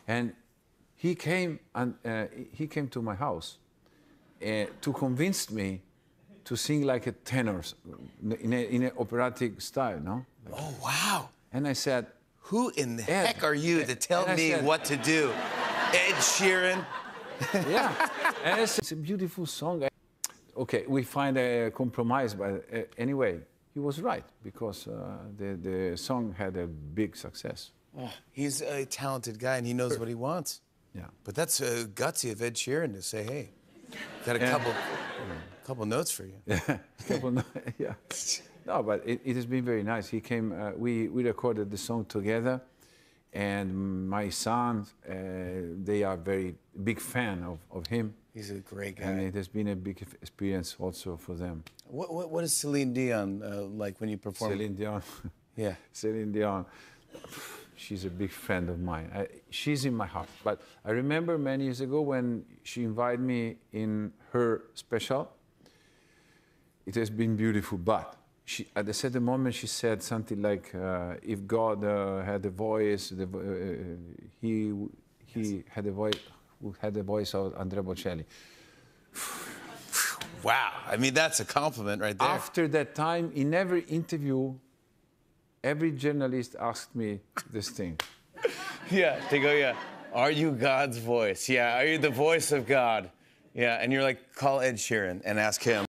And he came to my house to convince me to sing like a tenor in an operatic style, no? Oh, wow. And I said, who in the heck are you to tell me what to do? Ed Sheeran? Yeah, and it's a beautiful song. Okay, we find a compromise, but anyway, he was right, because the song had a big success. Oh, he's a talented guy, and he knows what he wants. Yeah. But that's gutsy of Ed Sheeran to say, hey, got a couple notes for you. Yeah, yeah. No, but it has been very nice. He came, we recorded the song together, and my sons, they are very big fan of him. He's a great guy. And it has been a big experience also for them. What is Celine Dion like when you perform? Celine Dion. Yeah. Celine Dion. She's a big friend of mine. She's in my heart. But I remember many years ago when she invited me in her special. It has been beautiful, but at a certain moment she said something like, if God had a voice, he had a voice, who had the voice of Andrea Bocelli. Wow, I mean, that's a compliment right there. After that time, in every interview, every journalist asked me this thing. Yeah, they go, yeah, are you God's voice? Yeah, are you the voice of God? Yeah, and you're like, call Ed Sheeran and ask him.